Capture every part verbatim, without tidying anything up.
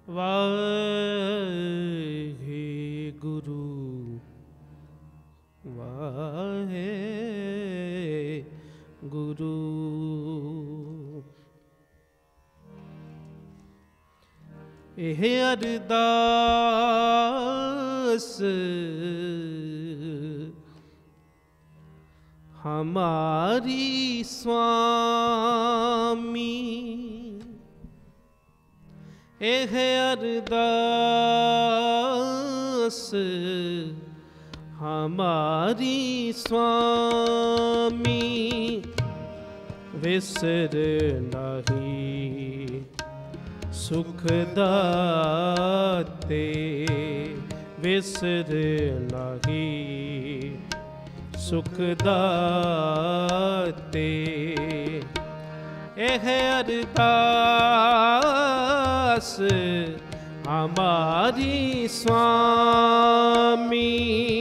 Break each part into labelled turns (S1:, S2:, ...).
S1: ਵਾਹਿਗੁਰੂ ਵਾਹਿਗੁਰੂ। ਇਹ ਅਰਦਾਸ ਹਮਾਰੀ ਸੁਆਮੀ, ਇਹ ਅਰਦਾਸ ਹਮਾਰੀ ਸੁਆਮੀ, ਵਿਸਰ ਨਹੀਂ ਸੁਖ ਦਾਤੇ, ਵਿਸਰ ਨਹੀਂ ਸੁਖ ਦਾਤੇ। ਇਹ ਅਰਦਾਸ ਹਮਾਰੀ ਸੁਆਮੀ,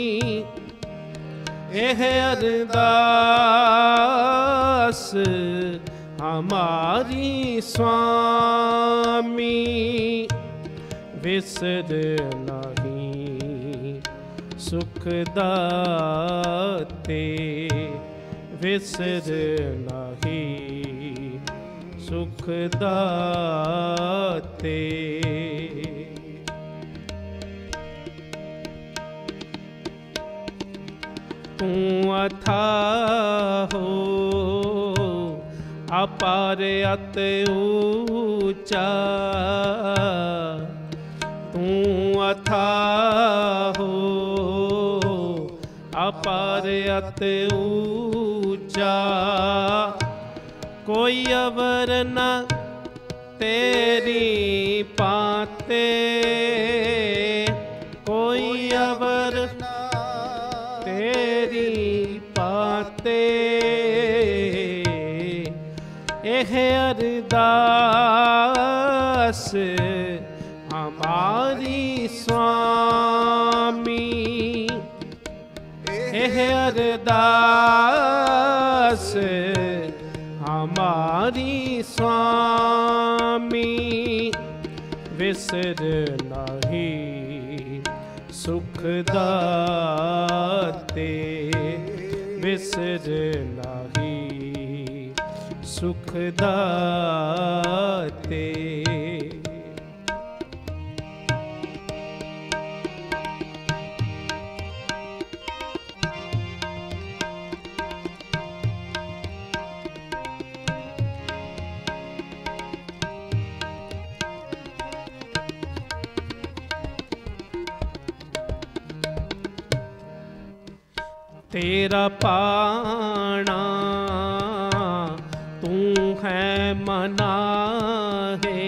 S1: ਇਹ ਅਰਦਾਸ ਹਮਾਰੀ ਸੁਆਮੀ, ਵਿਸਰ ਨਹੀਂ ਸੁਖ ਦਾਤੇ, ਵਿਸਰ ਨਹੀਂ ਸੁਖ ਦਾਤੇ। ਤੂੰ ਅਥਾਹੋ ਅਪਾਰ ਅਤਿ ਊਚਾ, ਤੂੰ ਅਥਾਹੋ ਅਪਾਰ ਅਤਿ ਊਚਾ, ਕੋਈ ਅਵਰ ਨ ਤੇਰੀ ਪਾਤੇ, ਕੋਈ ਅਵਰ ਤੇਰੀ ਪਾਤੇ। ਇਹ ਅਰਦਾਸ ਹਮਾਰੀ ਸੁਆਮੀ, ਇਹ ਅਰਦਾਸ ਹਮਾਰੀ ਸੁਆਮੀ, ਵਿਸਰ ਨਹੀਂ ਸੁਖ ਦਾਤੇ, ਵਿਸਰ ਨਹੀਂ ਸੁਖ ਦਾਤੇ। तेरा पाना तू है मना है,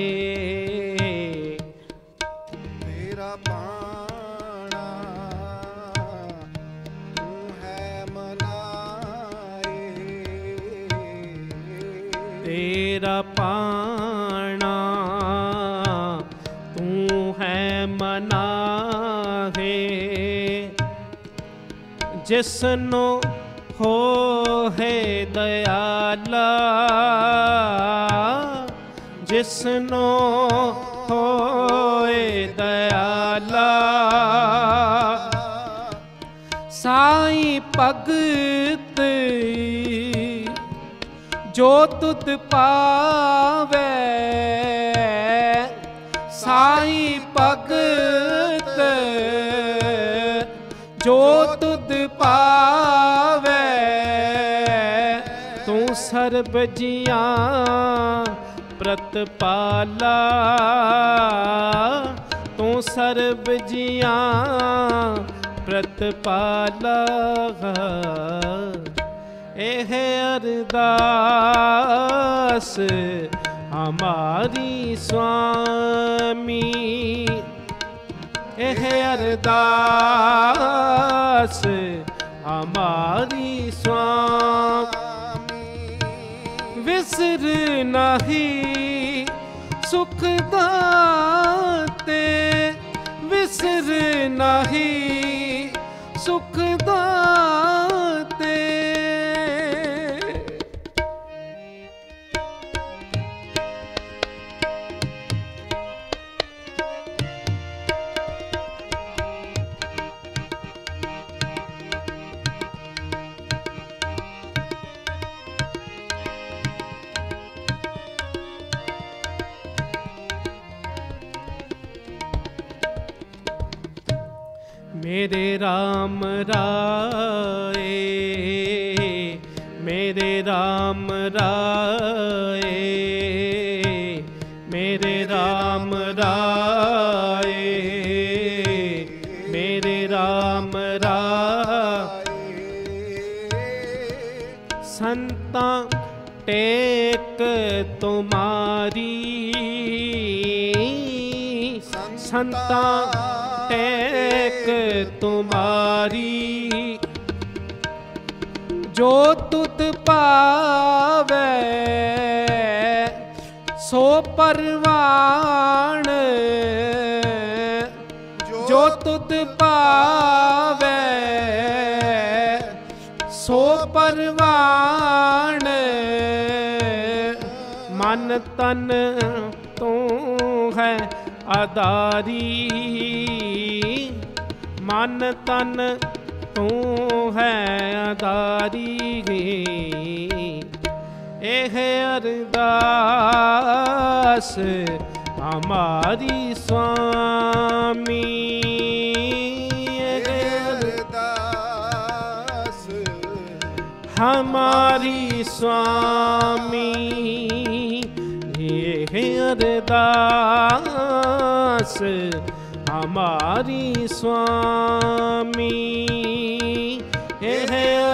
S2: तेरा पाना तू है मना है,
S1: तेरा पाना तू है मना है, जिसनो हो है दयाला, जिसनो हो दयाला, साईं भगत जो तुध पावे, साईं भगत जो तुध पावे, तू सर्ब जियां प्रतपाला, तू सर्ब जियां प्रतपाला। एह अरदास हमारी स्वामी, एह अरदास हमारी स्वामी, विसर नहीं सुख दाते, विसर नहीं सुख दाते। मेरे राम राए, मेरे राम राए, मेरे राम राए, मेरे राम राए। संता टेक तुम्हारी, संता टेक तुम्हारी, जो तुत पावे सो परवान, जो तुत पावे सो परवान। मन तन तू है आधारी, मन तन तू है आधारी। एह अरदास हमारी स्वामी, एह
S2: अरदास
S1: हमारी स्वामी, एह अरदास हमारी स्वामी, एह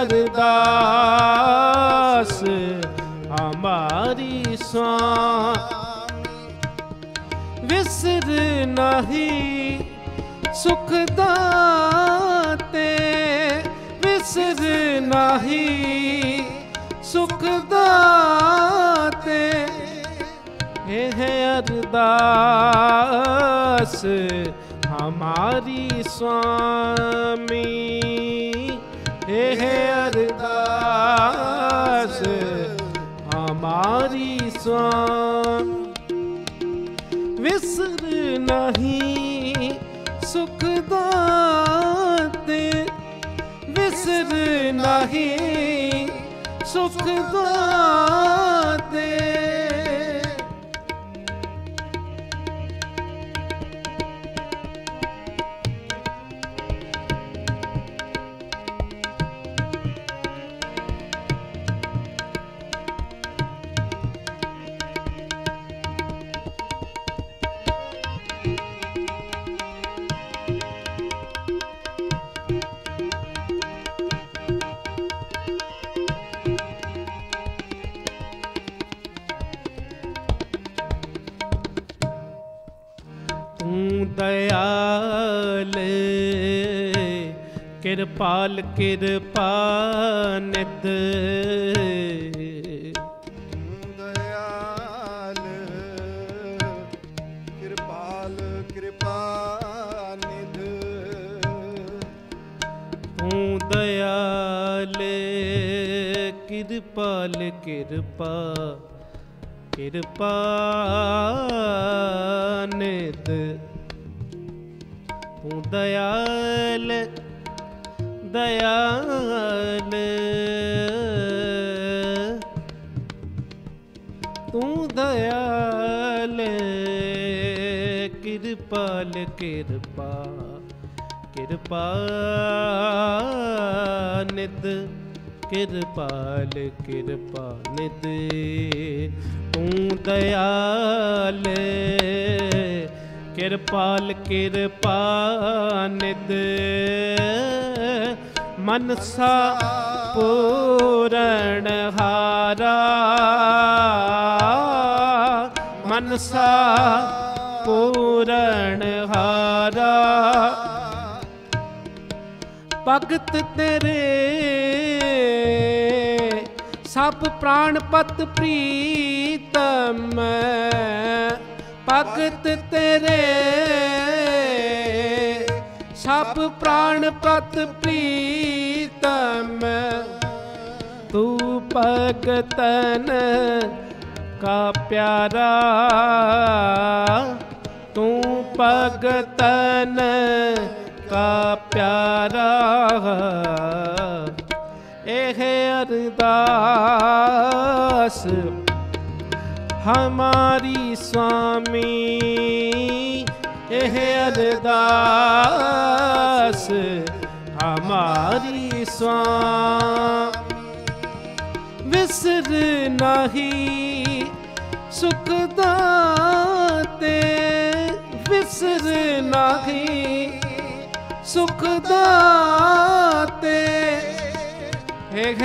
S1: अरदास हमारी स्वामी। विसर नहीं सुख दाते, विसर नहीं सुख दाते, एह अरदास हमारी स्वामी, एह अरदास हमारी स्वामी। विसर नहीं सुख दाते, विसर नहीं सुख दाते। दयाल कृपाल कृपानिध,
S2: दयाल कृपाल कृपानिध,
S1: तू दयाल कृपाल कृपा कृपानिध, तू दयाल दयाल, तू दयाल कृपाल कृपा कृपानिध, कृपाल कृपानिध, तू दयाल कृपाल कृपानिध। मनसा पूरण हारा, मनसा पूरण हारा, भगत तेरे सब प्राणपत प्रीतम, भगत तेरे सब प्राणपत प्रीतम। तू भगतन का प्यारा, तू भगतन का प्यारा। एह अरदास हमारी स्वामी, ਇਹ ਅਰਦਾਸ ਹਮਾਰੀ ਸੁਆਮੀ। ਵਿਸਰ ਨਾਹੀ ਸੁਖ ਦਾਤੇ, ਵਿਸਰ ਨਾਹੀ ਸੁਖ ਦਾਤੇ। ਇਹ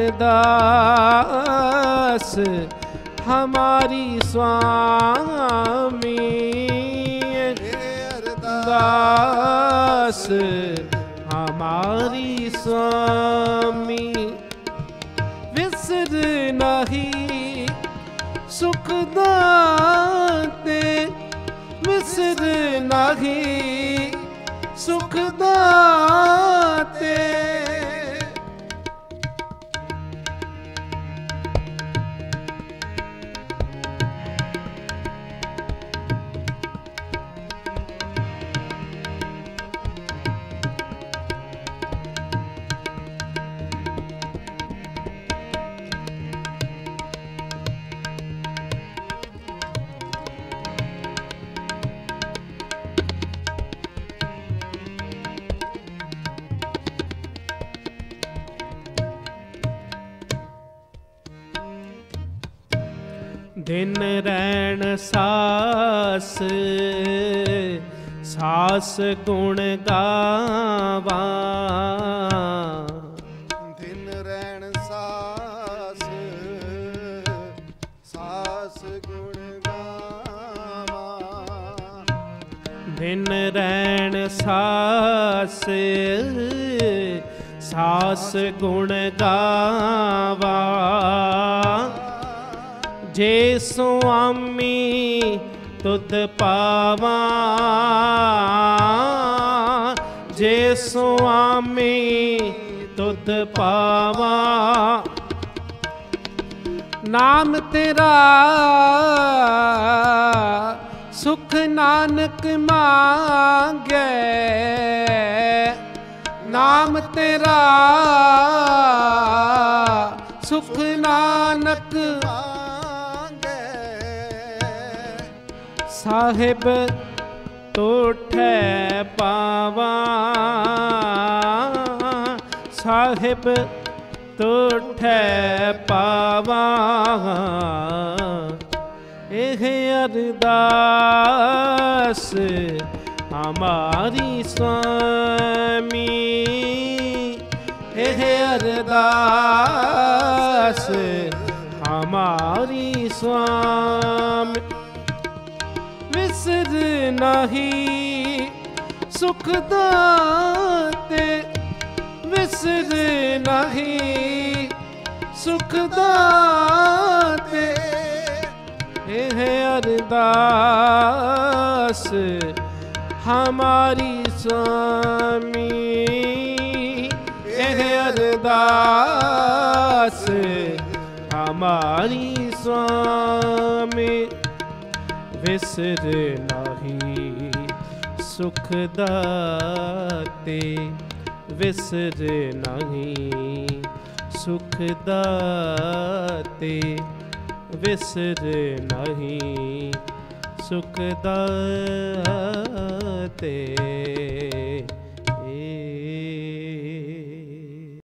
S1: ਅਰਦਾਸ ਹਮਾਰੀ ਸੁਆਮੀ। ਅਰਦਾਸ ਹਮਾਰੀ ਸੁਆਮੀ। ਵਿਸਰ ਨਾਹੀ ਸੁਖ ਦਾਤੇ, ਵਿਸਰ ਨਾਹੀ ਸੁਖ ਦਾਤੇ। ਦਿਨ ਰੈਣ ਸਾਸ, ਸਾਸ ਗੁਣ ਗਾਵਾ।
S2: ਦਿਨ ਰੈਣ ਸਾਸ, ਸਾਸ ਗੁਣ ਗਾਵਾ।
S1: ਦਿਨ ਰੈਣ ਸਾਸ, ਸਾਸ ਗੁਣ ਗਾਵਾ। ਜੇ ਸੁਆਮੀ ਤੁਧ ਪਾਵਾਂ, ਜੇ ਸੁਆਮੀ ਤੁਧ ਪਾਵਾਂ। ਨਾਮ ਤੇਰਾ ਸੁਖ ਨਾਨਕ ਮੰਗੈ, ਨਾਮ ਤੇਰਾ ਸੁਖ ਨਾਨਕ ਸਾਹਿਬ ਤੋਠੈ ਪਾਵਾਂ, ਸਾਹਿਬ ਤੋਠੈ ਪਾਵਾਂ। ਇਹ ਅਰਦਾਸ ਹਮਾਰੀ ਸੁਆਮੀ। ਇਹ ਅਰਦਾਸ ਹਮਾਰੀ ਸੁਆਮੀ। ਵਿਸਰ ਨਾਹੀ ਸੁਖ ਦਾਤੇ, ਵਿਸਰ ਨਾਹੀ ਸੁਖ ਦਾਤੇ। ਇਹ ਅਰਦਾਸ ਹਮਾਰੀ ਸੁਆਮੀ। ਇਹ ਅਰਦਾਸ ਹਮਾਰੀ ਸੁਆਮੀ। ਵਿਸਰ ਨਾਹੀ ਸੁਖ ਦਾਤੇ, ਵਿਸਰ ਨਾਹੀ ਸੁਖ ਦਾਤੇ। ਵਿਸਰ ਨਾਹੀ ਸੁਖ ਦਾਤੇ।